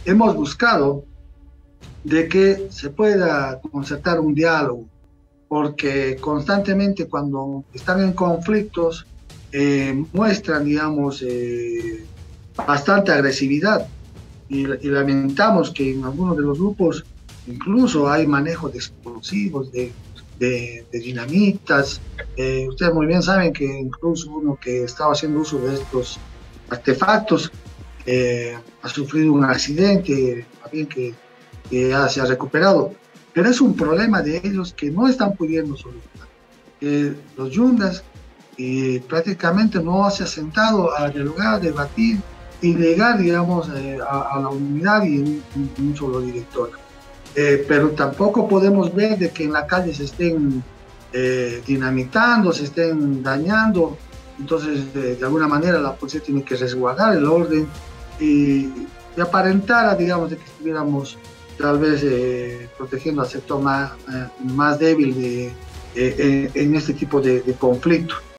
hemos buscado de que se pueda concertar un diálogo, porque constantemente cuando están en conflictos muestran, digamos, bastante agresividad y lamentamos que en algunos de los grupos incluso hay manejo de explosivos, de dinamitas. Ustedes muy bien saben que incluso uno que estaba haciendo uso de estos artefactos ha sufrido un accidente, también que ya se ha recuperado. Pero es un problema de ellos que no están pudiendo solucionar. Los yundas prácticamente no se ha sentado a dialogar, a debatir y llegar, digamos, a la unidad y un solo director. Pero tampoco podemos ver de que en la calle se estén dinamitando, se estén dañando. Entonces, de alguna manera, la policía tiene que resguardar el orden y aparentar, digamos, de que estuviéramos tal vez protegiendo al sector más débil en este tipo de conflicto.